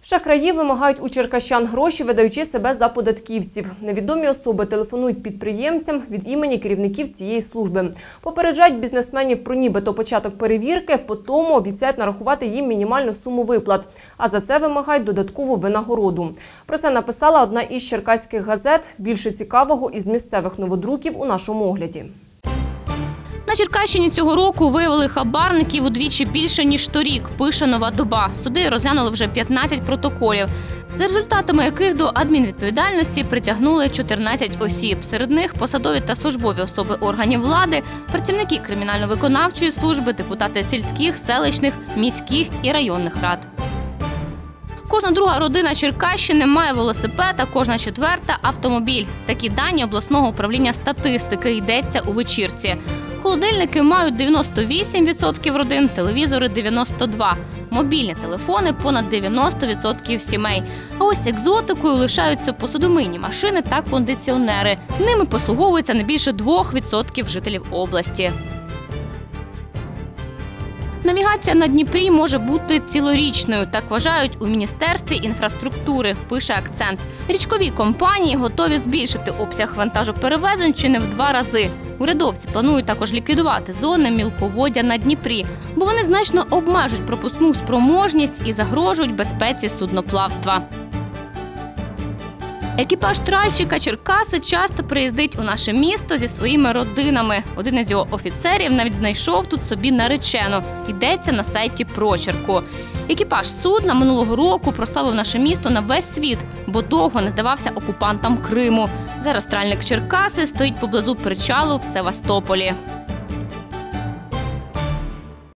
Шахраї вимагають у черкащан гроші, видаючи себе за податківців. Невідомі особи телефонують підприємцям від імені керівників цієї служби. Попереджають бізнесменів про нібито початок перевірки, потому обіцяють нарахувати їм мінімальну суму виплат. А за це вимагають додаткову винагороду. Про це написала одна із черкаських газет. Більше цікавого із місцевих новодруків у нашому огляді. На Черкащині цього року виявили хабарників удвічі більше, ніж торік, пише «Нова доба». Суди розглянули вже 15 протоколів, за результатами яких до адмінвідповідальності притягнули 14 осіб. Серед них посадові та службові особи органів влади, працівники кримінально-виконавчої служби, депутати сільських, селищних, міських і районних рад. Кожна друга родина Черкащини має велосипед, а кожна четверта – автомобіль. Такі дані обласного управління статистики, йдеться у вечірці. Холодильники мають 98% родин, телевізори – 92%. Мобільні телефони – понад 90% сімей. А ось екзотикою лишаються посудомийні машини та кондиціонери. Ними послуговується не більше 2% жителів області. Навігація на Дніпрі може бути цілорічною, так вважають у Міністерстві інфраструктури, пише «Акцент». Річкові компанії готові збільшити обсяг вантажоперевезень чи не в 2 рази. Урядовці планують також ліквідувати зони мілководдя на Дніпрі, бо вони значно обмежують пропускну спроможність і загрожують безпеці судноплавства. Екіпаж тральщика «Черкаси» часто приїздить у наше місто зі своїми родинами. Один із його офіцерів навіть знайшов тут собі наречену. Йдеться на сайті «Прочерку». Екіпаж судна минулого року прославив наше місто на весь світ, бо довго не здавався окупантам Криму. Зараз тральник «Черкаси» стоїть поблизу причалу в Севастополі.